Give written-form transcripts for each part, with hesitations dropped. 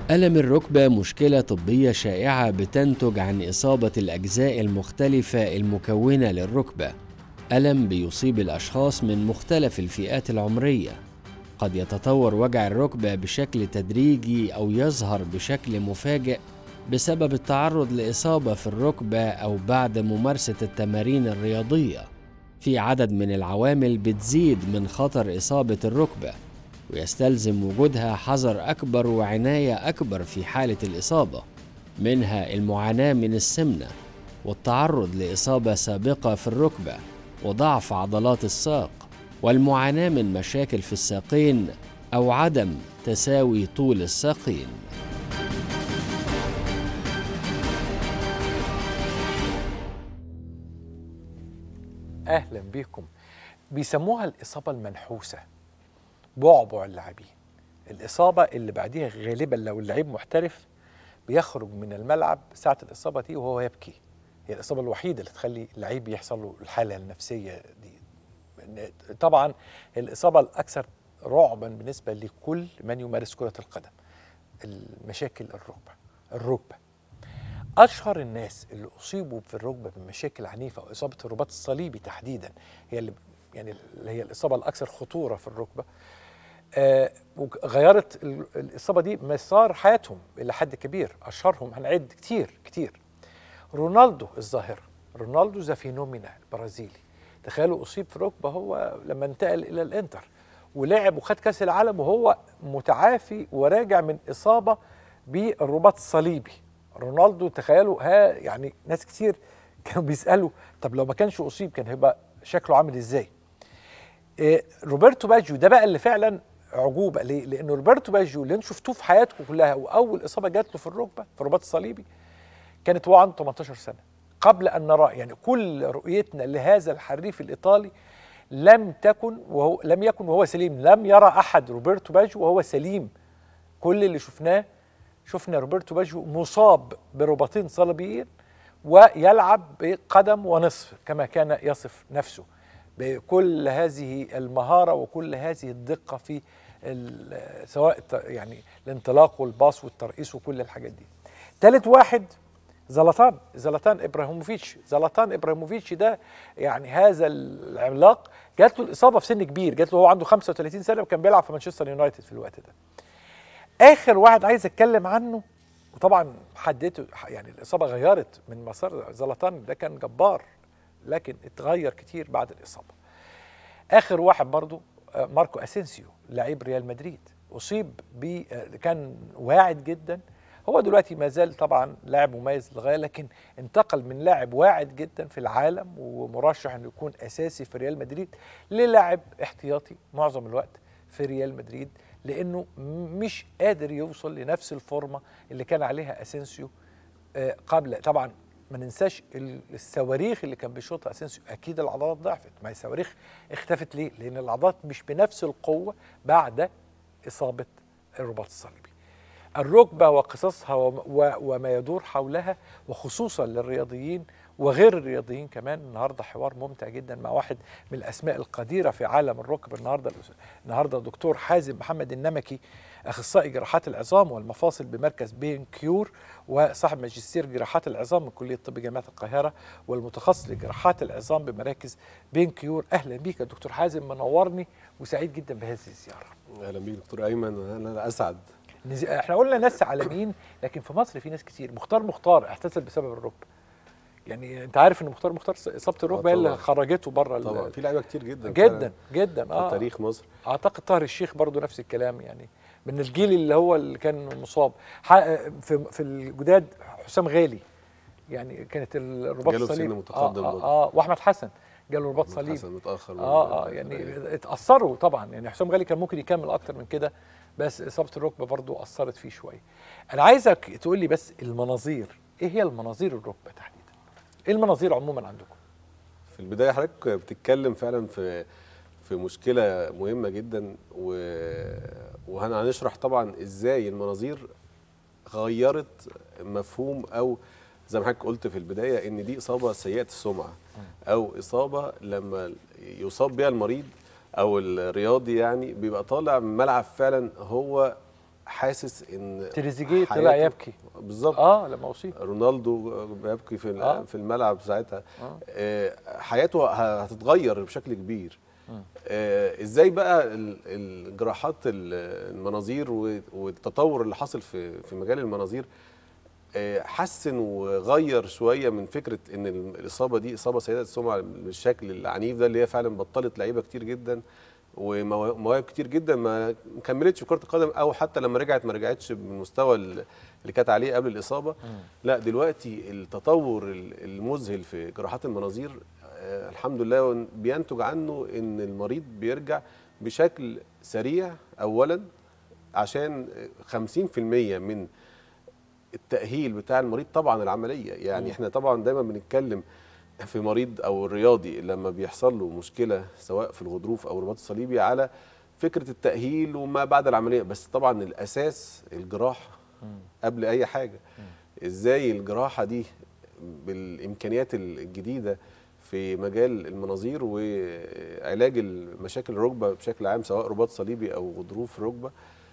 ألم الركبة مشكلة طبية شائعة بتنتج عن إصابة الأجزاء المختلفة المكونة للركبة. ألم بيصيب الأشخاص من مختلف الفئات العمرية. قد يتطور وجع الركبة بشكل تدريجي أو يظهر بشكل مفاجئ بسبب التعرض لإصابة في الركبة أو بعد ممارسة التمارين الرياضية. في عدد من العوامل بتزيد من خطر إصابة الركبة، ويستلزم وجودها حذر أكبر وعناية أكبر في حالة الإصابة، منها المعاناة من السمنة والتعرض لإصابة سابقة في الركبة وضعف عضلات الساق والمعاناة من مشاكل في الساقين أو عدم تساوي طول الساقين. أهلا بكم. بيسموها الإصابة المنحوسة، بعبع اللاعبين. الإصابة اللي بعديها غالبا لو اللعيب محترف بيخرج من الملعب ساعة الإصابة دي وهو يبكي. هي الإصابة الوحيدة اللي تخلي اللعيب يحصل له الحالة النفسية دي. طبعا الإصابة الأكثر رعبا بالنسبة لكل من يمارس كرة القدم المشاكل الركبة. أشهر الناس اللي أصيبوا في الركبة بمشاكل عنيفة وإصابة الرباط الصليبي تحديدا هي اللي هي الإصابة الأكثر خطورة في الركبة. وغيرت الإصابة دي مسار حياتهم إلى حد كبير. أشهرهم هنعد كتير. رونالدو الظاهرة، رونالدو ذا فينومينا البرازيلي. تخيلوا أصيب في الركبة هو لما انتقل إلى الإنتر ولعب وخد كأس العالم وهو متعافي وراجع من إصابة بالرباط الصليبي. رونالدو تخيلوا، يعني ناس كتير كانوا بيسألوا طب لو ما كانش أصيب كان هيبقى شكله عامل إزاي؟ روبرتو باجيو ده بقى اللي فعلا عجوبة. ليه؟ لأنه روبرتو باجيو اللي انتوا شفتوه في حياتكم كلها وأول إصابة جات له في الركبة في الرباط الصليبي كانت هو عنده 18 سنة. قبل أن نراه، يعني كل رؤيتنا لهذا الحريف الإيطالي لم يكن وهو سليم. لم يرى أحد روبرتو باجيو وهو سليم. كل اللي شفنا روبرتو باجيو مصاب برباطين صليبيين ويلعب بقدم ونصف كما كان يصف نفسه، بكل هذه المهارة وكل هذه الدقة في سواء يعني الانطلاق والباص والترقيص وكل الحاجات دي. ثالث واحد زلاتان إبراهيموفيتش ده يعني هذا العملاق جات له الإصابة في سن كبير، جات له هو عنده 35 سنة وكان بيلعب في مانشستر يونايتد في الوقت ده. آخر واحد عايز أتكلم عنه، وطبعا حدته يعني الإصابة غيرت من مسار زلاتان، ده كان جبار لكن اتغير كتير بعد الإصابة. آخر واحد برضو ماركو أسينسيو لاعب ريال مدريد، أصيب كان واعد جدا. هو دلوقتي ما زال طبعا لاعب مميز للغاية، لكن انتقل من لاعب واعد جدا في العالم ومرشح انه يكون أساسي في ريال مدريد للاعب احتياطي معظم الوقت في ريال مدريد، لأنه مش قادر يوصل لنفس الفورمة اللي كان عليها أسينسيو قبل. طبعا ما ننساش الصواريخ اللي كان بيشوطها اسينسيو، اكيد العضلات ضعفت. ما هي الصواريخ اختفت ليه؟ لان العضلات مش بنفس القوه بعد اصابه الرباط الصليبي. الركبه وقصصها وما يدور حولها، وخصوصا للرياضيين وغير الرياضيين كمان. النهارده حوار ممتع جدا مع واحد من الاسماء القديره في عالم الركب. النهارده دكتور حازم محمد النمكي، اخصائي جراحات العظام والمفاصل بمركز بين كيور، وصاحب ماجستير جراحات العظام من كليه طب جامعه القاهره، والمتخصص لجراحات العظام بمراكز بين كيور. اهلا بيك يا دكتور حازم، منورني وسعيد جدا بهذه الزياره. اهلا بيك دكتور ايمن، وانا اسعد. احنا قلنا ناس عالميين، لكن في مصر في ناس كتير. مختار اعتزل بسبب الركبه. يعني انت عارف ان مختار اصابه الركبه اللي خرجته بره. طبعا في لعيبه كتير جدا جدا في تاريخ مصر. اعتقد طاهر الشيخ برضو نفس الكلام، يعني من الجيل اللي كان مصاب. في الجداد حسام غالي، يعني كانت الرباط الصليبي جاله سن متقدم واحمد حسن جاله رباط صليبي. حسن متاخر يعني اتاثروا طبعا. يعني حسام غالي كان ممكن يكمل اكتر من كده، بس اصابه الركبه برضو اثرت فيه شويه. انا عايزك تقول لي بس المناظير، ايه هي المناظير الركبه تحديدا؟ ايه المناظير عموما عندكم؟ في البدايه حضرتك بتتكلم فعلا في مشكله مهمه جدا، وهنشرح طبعا ازاي المناظير غيرت مفهوم، او زي ما حضرتك قلت في البدايه ان دي اصابه سيئه السمعه، او اصابه لما يصاب بها المريض او الرياضي يعني بيبقى طالع من الملعب فعلا هو حاسس ان تريزيجيه طلع حياته- يبكي بالظبط. لما اصيب. رونالدو بيبكي في الملعب ساعتها. آه. حياته هتتغير بشكل كبير. ازاي بقى الجراحات المناظير والتطور اللي حصل في مجال المناظير حسن وغير شويه من فكره ان الاصابه دي اصابه سيئه السمعه بالشكل العنيف ده، اللي هي فعلا بطلت لعيبه كتير جدا ومواهب كتير جدا ما كملتش في كره القدم، او حتى لما رجعت ما رجعتش بالمستوى اللي كانت عليه قبل الاصابه. لا دلوقتي التطور المذهل في جراحات المناظير الحمد لله بينتج عنه ان المريض بيرجع بشكل سريع اولا، عشان 50% من التأهيل بتاع المريض طبعا العملية. يعني احنا طبعا دايما بنتكلم في مريض او الرياضي لما بيحصل له مشكلة سواء في الغضروف او الرباط الصليبي على فكرة التأهيل وما بعد العملية، بس طبعا الأساس الجراحة قبل أي حاجة. ازاي الجراحة دي بالإمكانيات الجديدة في مجال المناظير وعلاج المشاكل الركبة بشكل عام سواء رباط صليبي أو غضروف ركبة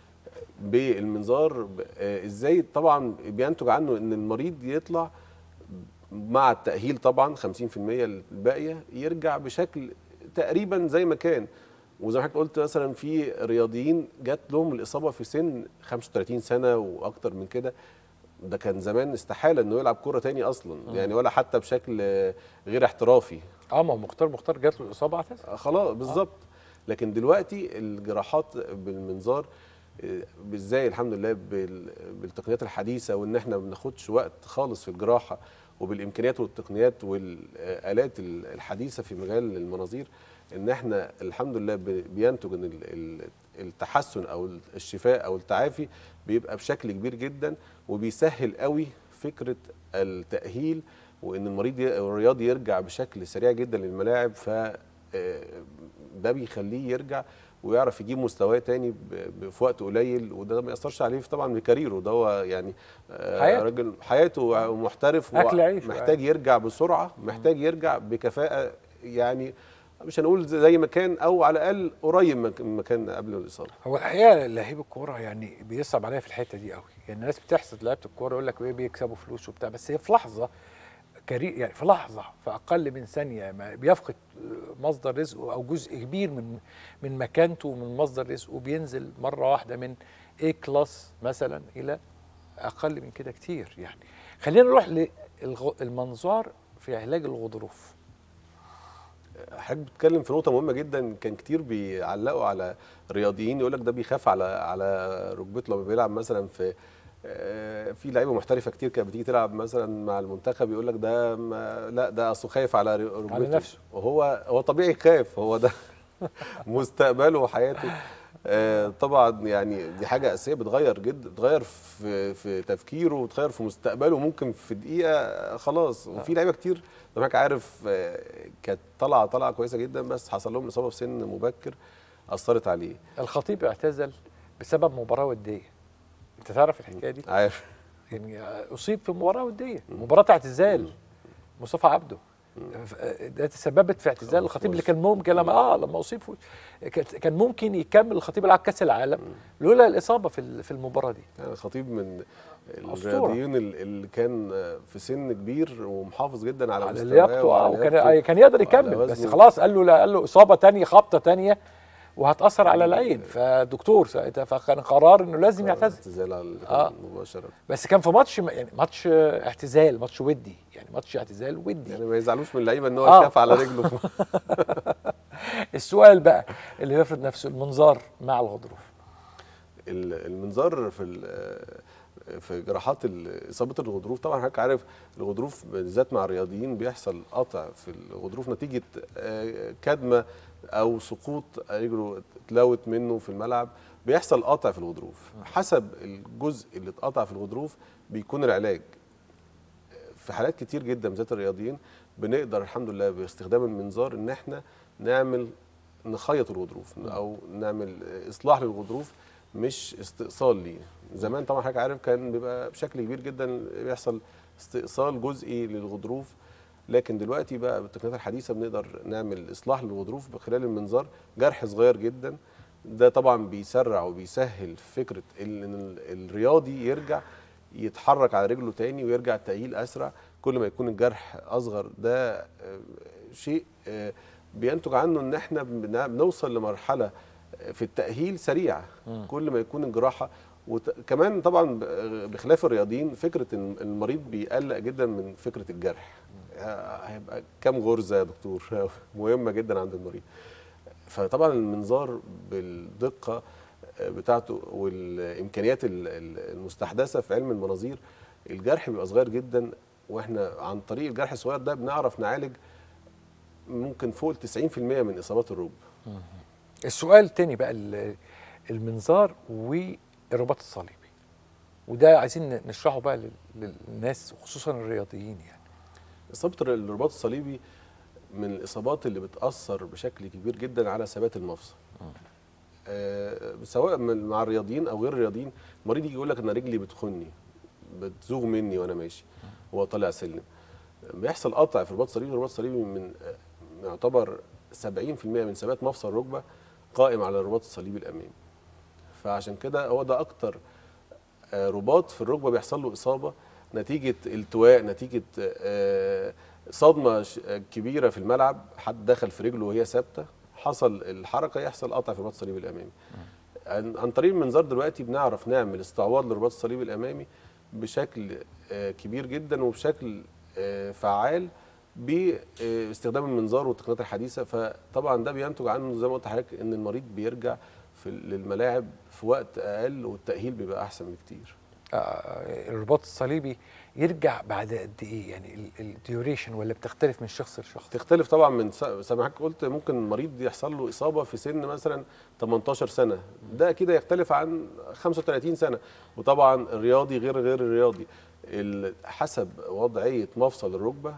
بالمنظار، ازاي طبعا بينتج عنه ان المريض يطلع مع التأهيل طبعا 50% الباقية يرجع بشكل تقريبا زي ما كان. وزي ما حضرتك قلت مثلا في رياضيين جات لهم الإصابة في سن 35 سنة وأكتر من كده، ده كان زمان استحالة انه يلعب كرة تاني اصلا يعني، ولا حتى بشكل غير احترافي. ما هو مختار جات له الاصابه اعتزل خلاص بالظبط. لكن دلوقتي الجراحات بالمنظار ازاي الحمد لله بالتقنيات الحديثه، وان احنا ما بناخدش وقت خالص في الجراحه، وبالامكانيات والتقنيات والالات الحديثه في مجال المناظير، ان احنا الحمد لله بينتج ان التحسن او الشفاء او التعافي بيبقى بشكل كبير جدا، وبيسهل قوي فكره التاهيل، وان المريض الرياضي يرجع بشكل سريع جدا للملاعب. ف ده بيخليه يرجع ويعرف يجيب مستواه تاني في وقت قليل، وده ما ياثرش عليه طبعا بكاريره. ده هو يعني راجل حياته محترف محتاج يرجع بسرعه، محتاج يرجع بكفاءه، يعني مش هنقول زي ما كان او على الاقل قريب من ما كان قبل الاصابه. هو الحقيقه لعيب الكوره يعني بيصعب عليا في الحته دي قوي، يعني الناس بتحسد لعيبه الكوره يقول لك ايه بيكسبوا فلوس وبتاع، بس هي في لحظه يعني في لحظه في اقل من ثانيه ما بيفقد مصدر رزقه او جزء كبير من مكانته ومن مصدر رزقه، وبينزل مره واحده من A كلاس مثلا الى اقل من كده كتير. يعني خلينا نروح للمنظار في علاج الغضروف. حضرتك بتتكلم في نقطه مهمه جدا، كان كتير بيعلقوا على رياضيين يقول لك ده بيخاف على ركبته لما بيلعب مثلا في لعيبه محترفه كتير كانت بتيجي تلعب مثلا مع المنتخب يقول لك ده لا ده اصله خايف على ركبته على نفسه، وهو طبيعي يخاف، هو ده مستقبله وحياته. طبعا يعني دي حاجه اساسيه بتغير جدا، بتغير في تفكيره وتغير في مستقبله، ممكن في دقيقه خلاص. وفي لعيبه كتير زي ما عارف كانت طالعه كويسه جدا، بس حصل لهم اصابه في سن مبكر اثرت عليه. الخطيب اعتزل بسبب مباراه وديه، انت تعرف الحكايه دي؟ عارف، يعني اصيب في مباراه وديه، مباراه اعتزال مصطفى عبده، ده تسببت في اعتزال الخطيب اللي كان ممكن لما اصيب كان ممكن يكمل الخطيب يلعب كاس العالم لولا الاصابه في المباراه دي. يعني الخطيب من الرياضيين اللي كان في سن كبير ومحافظ جدا على لياقته، وكان يقدر يكمل، بس خلاص قال له اصابه ثانيه، خبطه ثانيه وهتاثر على العين، فدكتور ساعتها فكان قرار انه لازم يعتزل. اعتزال مباشره، بس كان في ماتش يعني ماتش اعتزال، ماتش ودي، يعني ماتش اعتزال ودي، يعني ما يزعلوش من اللعيبه ان هو يخاف على رجله. السؤال بقى اللي بيفرض نفسه، المنظار مع الغضروف. المنظار في جراحات اصابه الغضروف، طبعا حضرتك عارف الغضروف بالذات مع الرياضيين بيحصل قطع في الغضروف نتيجه كدمه او سقوط رجله اتلوت منه في الملعب، بيحصل قطع في الغضروف. حسب الجزء اللي اتقطع في الغضروف بيكون العلاج. في حالات كتير جدا بالذات الرياضيين بنقدر الحمد لله باستخدام المنظار ان احنا نخيط الغضروف او نعمل اصلاح للغضروف، مش استئصال ليه. زمان طبعا حضرتك عارف كان بيبقى بشكل كبير جدا بيحصل استئصال جزئي للغضروف، لكن دلوقتي بقى بالتقنيات الحديثه بنقدر نعمل اصلاح للغضروف خلال المنظار، جرح صغير جدا ده طبعا بيسرع وبيسهل فكره ان الرياضي يرجع يتحرك على رجله تاني ويرجع التأهيل اسرع. كل ما يكون الجرح اصغر ده شيء بينتج عنه ان احنا بنوصل لمرحله في التأهيل سريع. كل ما يكون الجراحه وكمان طبعا بخلاف الرياضيين فكره ان المريض بيقلق جدا من فكره الجرح. هيبقى كام غرزه يا دكتور؟ مهمه جدا عند المريض. فطبعا المنظار بالدقه بتاعته والامكانيات المستحدثه في علم المناظير الجرح بيبقى صغير جدا، واحنا عن طريق الجرح الصغير ده بنعرف نعالج ممكن فوق 90% من اصابات الركبه. السؤال الثاني بقى المنظار والرباط الصليبي، وده عايزين نشرحه بقى للناس وخصوصا الرياضيين. يعني اصابه الرباط الصليبي من الاصابات اللي بتاثر بشكل كبير جدا على ثبات المفصل. سواء مع الرياضيين او غير الرياضيين، المريض يجي يقول لك انا رجلي بتخني بتزوغ مني وانا ماشي وهو طالع سلم. بيحصل قطع في الرباط الصليبي. الرباط الصليبي من يعتبر 70% من ثبات مفصل الركبه قائم على الرباط الصليبي الامامي. فعشان كده هو ده اكتر رباط في الركبه بيحصل له اصابه نتيجه التواء، نتيجه صدمه كبيره في الملعب، حد دخل في رجله وهي ثابته، حصل الحركه يحصل قطع في الرباط الصليبي الامامي. عن طريق المنظار دلوقتي بنعرف نعمل استعواض للرباط الصليبي الامامي بشكل كبير جدا وبشكل فعال باستخدام المنظار والتقنيات الحديثه. فطبعا ده بينتج عنه زي ما قلت لحضرتك ان المريض بيرجع للملاعب في وقت اقل والتاهيل بيبقى احسن بكتير. الرباط الصليبي يرجع بعد قد ايه؟ يعني الديوريشن ولا بتختلف من شخص لشخص؟ تختلف طبعا من سامحك قلت ممكن مريض يحصل له اصابه في سن مثلا 18 سنه، ده كده يختلف عن 35 سنه. وطبعا الرياضي غير الرياضي حسب وضعيه مفصل الركبه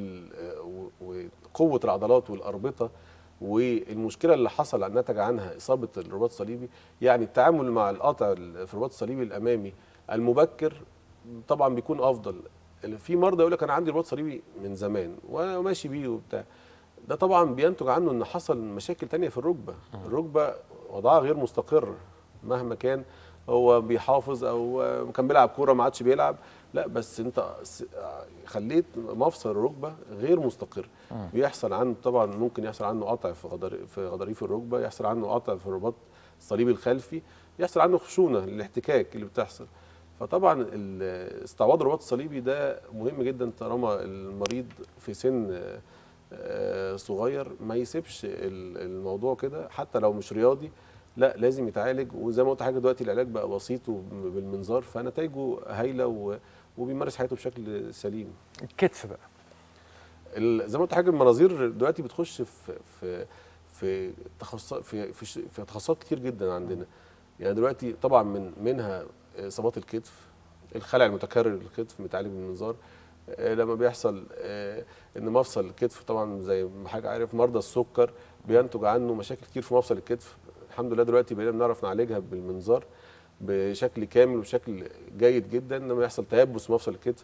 وقوه العضلات والاربطه والمشكله اللي حصل نتج عنها اصابه الرباط الصليبي. يعني التعامل مع القطع في الرباط الصليبي الامامي المبكر طبعا بيكون افضل. في مرضى يقول لك انا عندي رباط صليبي من زمان وماشي بيه وبتاع، ده طبعا بينتج عنه ان حصل مشاكل تانية في الركبه. الركبه وضعها غير مستقر مهما كان هو بيحافظ او كان بيلعب كوره ما عادش بيلعب، لا بس انت خليت مفصل الركبه غير مستقر. بيحصل عنه طبعا ممكن يحصل عنه قطع في غضاريف الركبه، يحصل عنه قطع في الرباط الصليبي الخلفي، يحصل عنه خشونه الاحتكاك اللي بتحصل. فطبعا استعواض الرباط الصليبي ده مهم جدا طالما المريض في سن صغير ما يسيبش الموضوع كده حتى لو مش رياضي، لا لازم يتعالج. وزي ما قلت حاجه دلوقتي العلاج بقى بسيط بالمنظار فنتائجه هايله وبيمارس حياته بشكل سليم. الكتف بقى زي ما قلت حاجه المناظير دلوقتي بتخش في تخصصات كتير جدا عندنا. يعني دلوقتي طبعا منها اصابات الكتف، الخلع المتكرر للكتف متعالج بالمنظار. لما بيحصل ان مفصل الكتف طبعا زي ما حضرتك عارف مرضى السكر بينتج عنه مشاكل كتير في مفصل الكتف، الحمد لله دلوقتي بقينا بنعرف نعالجها بالمنظار بشكل كامل وشكل جيد جدا. لما يحصل تيبس في مفصل الكتف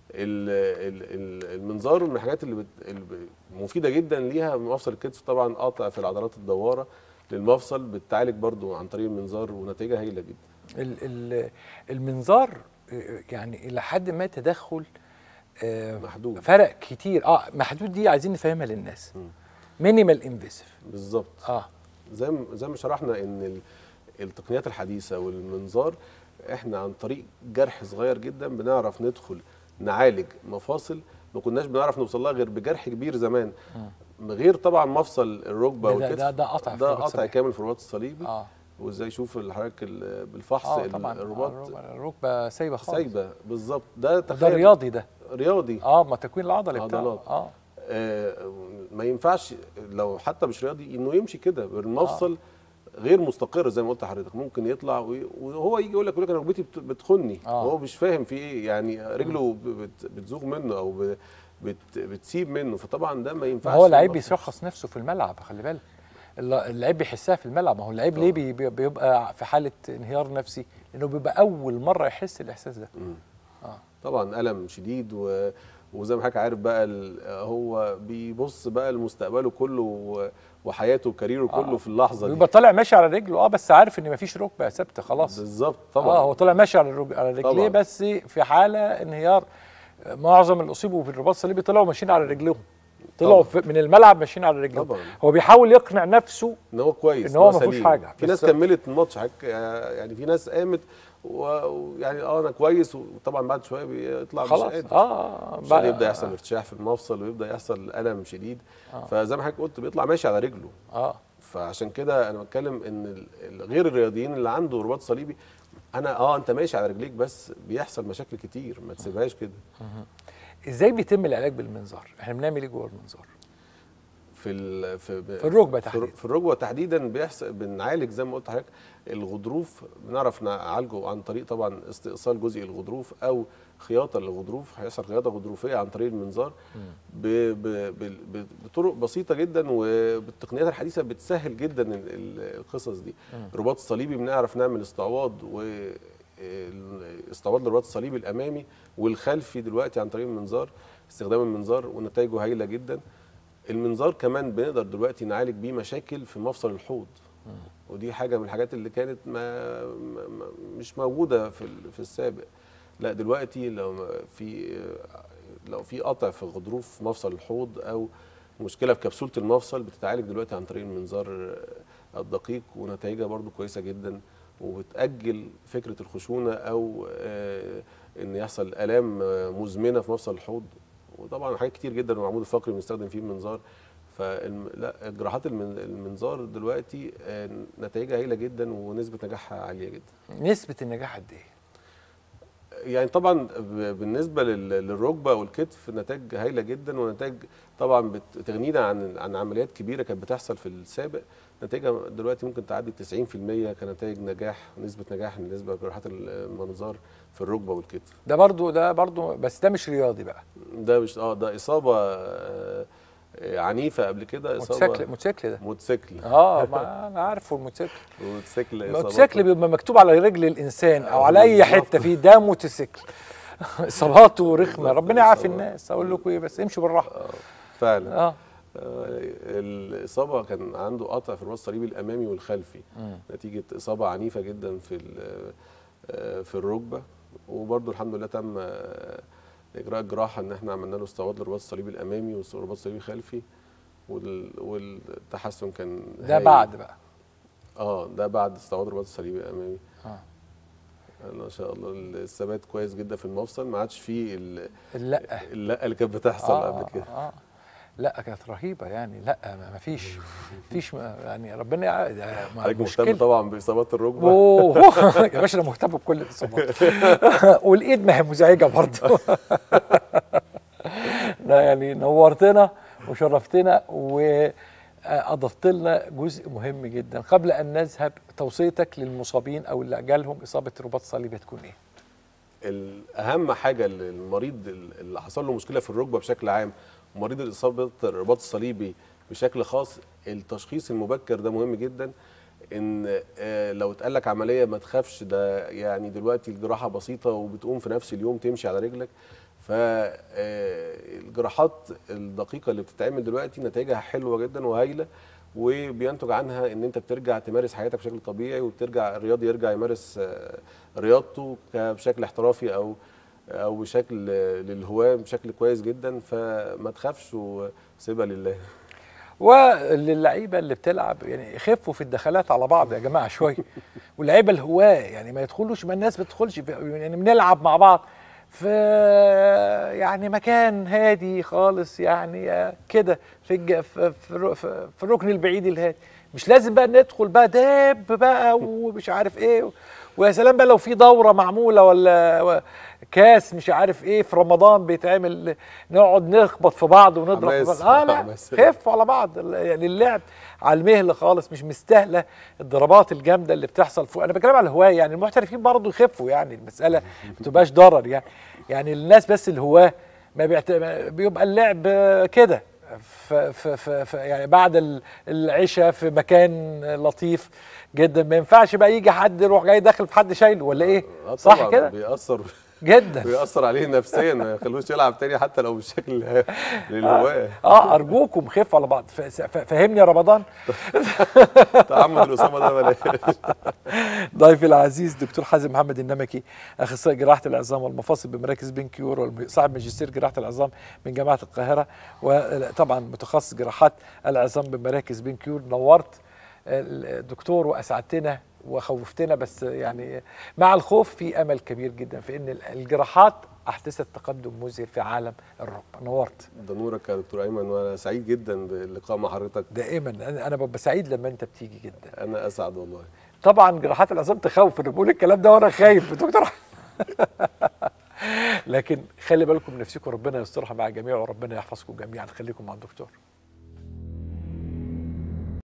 المنظار من الحاجات اللي مفيده جدا ليها. مفصل الكتف طبعا قاطع في العضلات الدواره للمفصل بتعالج برضو عن طريق المنظار ونتيجه هايله جدا. المنظار يعني الى حد ما تدخل محدود، فرق كتير. محدود دي عايزين نفهمها للناس. مينيمال انفيسيف بالظبط. زي ما شرحنا ان التقنيات الحديثه والمنظار احنا عن طريق جرح صغير جدا بنعرف ندخل نعالج مفاصل ما كناش بنعرف نوصل لها غير بجرح كبير زمان. غير طبعا مفصل الركبه والكتف ده قطع كامل في الرباط الصليبي. وازاي يشوف حضرتك بالفحص الركبه سايبه خالص. سايبه بالظبط. ده رياضي، ده رياضي ما التكوين العضلي بتاعه ما ينفعش لو حتى مش رياضي انه يمشي كده بالمفصل غير مستقر. زي ما قلت لحضرتك ممكن يطلع وهو يجي يقول لك انا ركبتي بتخني، هو مش فاهم في ايه، يعني رجله بتزوغ منه او بتسيب منه. فطبعا ده ما ينفعش. هو اللعيب بيشخص نفسه في الملعب، خلي بالك اللعيب بيحسها في الملعب. ما هو اللعيب ليه بيبقى في حاله انهيار نفسي؟ لانه بيبقى اول مره يحس الاحساس ده. طبعا الم شديد وزي ما حضرتك عارف بقى هو بيبص بقى لمستقبله كله وحياته وكاريره كله في اللحظه دي. بيبقى طالع ماشي على رجله بس عارف ان مفيش ركبه ثابته خلاص. بالظبط طبعا. هو طالع ماشي على رجليه بس في حاله انهيار. معظم اللي اصيبوا بالرباط الصليبي طلعوا ماشيين على رجلهم، طلعوا من الملعب ماشيين على رجلهم. هو بيحاول يقنع نفسه ان هو كويس، ان هو ما فيهوش حاجه. في ناس كملت الماتش يعني في ناس قامت ويعني انا كويس، وطبعا بعد شويه بيطلع خلاص مش قادر. بعد يبدا يحصل ارتشاح في المفصل ويبدا يحصل الم شديد. فزي ما حضرتك قلت بيطلع ماشي على رجله. فعشان كده انا بتكلم ان غير الرياضيين اللي عنده رباط صليبي، انا انت ماشي على رجليك بس بيحصل مشاكل كتير، ما تسيبهاش كده. ازاي بيتم العلاج بالمنظار؟ احنا بنعمل ايه جوه المنظار؟ في الركبه تحديدا. في الركبه تحديدا بنعالج زي ما قلت لحضرتك الغضروف. بنعرف نعالجه عن طريق طبعا استئصال جزئي الغضروف او خياطه للغضروف. هيحصل خياطه غضروفيه عن طريق المنظار بطرق بسيطه جدا، وبالتقنيات الحديثه بتسهل جدا القصص دي. الرباط الصليبي بنعرف نعمل استعواض استعواض للرباط الصليبي الامامي والخلفي دلوقتي عن طريق المنظار، استخدام المنظار، ونتائجه هايله جدا. المنظار كمان بنقدر دلوقتي نعالج بيه مشاكل في مفصل الحوض، ودي حاجه من الحاجات اللي كانت مش موجوده في السابق. لا دلوقتي لو في قطع في غضروف مفصل الحوض او مشكله في كبسوله المفصل بتتعالج دلوقتي عن طريق المنظار الدقيق، ونتائجها برضو كويسه جدا، وبتأجل فكره الخشونه او ان يحصل الام مزمنه في مفصل الحوض. وطبعا حاجات كتير جدا، والعمود الفقري بنستخدم فيه المنظار. فلا جراحات المنظار دلوقتي نتائجها هايله جدا ونسبه نجاحها عاليه جدا. نسبه النجاح قد ايه؟ يعني طبعا بالنسبه للركبه والكتف نتائج هايله جدا، ونتائج طبعا بتغنينا عن عمليات كبيره كانت بتحصل في السابق. نتائجها دلوقتي ممكن تعدي 90% كنتائج نجاح، نسبه نجاح بالنسبه لجراحات المنظار في الركبه والكتف. ده برضو بس ده مش رياضي بقى. ده مش ده اصابه عنيفه قبل كده. موتوسيكل ده موتوسيكل. ما انا عارفه الموتوسيكل. الموتوسيكل بيبقى مكتوب على رجل الانسان او على اي حته فيه ده موتوسيكل. اصاباته رخمه، ربنا يعافي الناس. اقول لكم ايه بس امشوا بالراحه. فعلا. الاصابه كان عنده قطع في الرباط الصليبي الامامي والخلفي نتيجه اصابه عنيفه جدا في الركبه، وبرده الحمد لله تم اجراء الجراحه ان احنا عملنا له استعواض للرباط الصليبي الامامي والرباط الصليبي الخلفي، والتحسن كان ده بعد بقى. ده بعد استعواض الرباط الصليبي الامامي. ما شاء الله الثبات كويس جدا في المفصل، ما عادش فيه اللقه اللي كانت بتحصل قبل كده. لا كانت رهيبه يعني. لا ما فيش يعني ربنا حضرتك مهتم طبعا باصابات الركبه. يا باشا انا مهتم بكل الاصابات. والايد ما هي مزعجه برضه. يعني نورتنا وشرفتنا واضفت لنا جزء مهم جدا. قبل ان نذهب، توصيتك للمصابين او اللي جالهم اصابه الرباط الصليبي تكون ايه؟ اهم حاجه للمريض اللي حصل له مشكله في الركبه بشكل عام، ومريض الاصابه الرباط الصليبي بشكل خاص، التشخيص المبكر ده مهم جدا. ان لو اتقال لك عمليه ما تخافش، ده يعني دلوقتي الجراحه بسيطه وبتقوم في نفس اليوم تمشي على رجلك. فالجراحات الدقيقه اللي بتتعمل دلوقتي نتائجها حلوه جدا وهايله، وبينتج عنها ان انت بترجع تمارس حياتك بشكل طبيعي، وبترجع الرياضي يرجع يمارس رياضته بشكل احترافي او بشكل للهواه بشكل كويس جدا. فما تخافش وسيبها لله. وللعيبه اللي بتلعب يعني خفوا في الدخلات على بعض يا جماعه شويه. واللعيبه الهواه يعني ما يدخلوش، ما الناس بتدخلش يعني بنلعب مع بعض في يعني مكان هادي خالص يعني كده في الركن البعيد الهادي. مش لازم بقى ندخل بقى داب بقى ومش عارف ايه. ويا سلام بقى لو في دوره معموله ولا كاس مش عارف ايه في رمضان بيتعمل، نقعد نخبط في بعض ونضرب في بعض. لا خفوا على بعض. يعني اللعب على المهل خالص، مش مستاهله الضربات الجامده اللي بتحصل فوق. انا بتكلم على الهواه، يعني المحترفين برضه يخفوا، يعني المساله ما تبقاش ضرر يعني الناس بس الهواه بيبقى اللعب كده يعني بعد العشاء في مكان لطيف جدا. ما ينفعش بقى يجي حد يروح جاي داخل في حد شايله ولا ايه؟ صح كده؟ بيأثر جدا. بيأثر عليه نفسيا، ما يخلوش يلعب تاني حتى لو بالشكل للهواء. ارجوكم خفوا على بعض. فهمني يا رمضان. تعمد الاسامه ده بلاش. ضيفي العزيز دكتور حازم محمد النمكي، اخصائي جراحه العظام والمفاصل بمراكز بن كيور، وصاحب ماجستير جراحه العظام من جامعه القاهره، وطبعا متخصص جراحات العظام بمراكز بن كيور. نورت الدكتور واسعدتنا وخوفتنا، بس يعني مع الخوف في امل كبير جدا في ان الجراحات احدثت تقدم مذهل في عالم الركبه. نورت. ده نورك يا دكتور ايمن، وانا سعيد جدا باللقاء مع حضرتك. دائما انا ببقى سعيد لما انت بتيجي جدا. انا اسعد والله. طبعا جراحات العظام تخوف، انا بقول الكلام ده وانا خايف يا دكتور. لكن خلي بالكم من نفسكم، ربنا يسترها مع الجميع وربنا يحفظكم جميعا. خليكم مع الدكتور.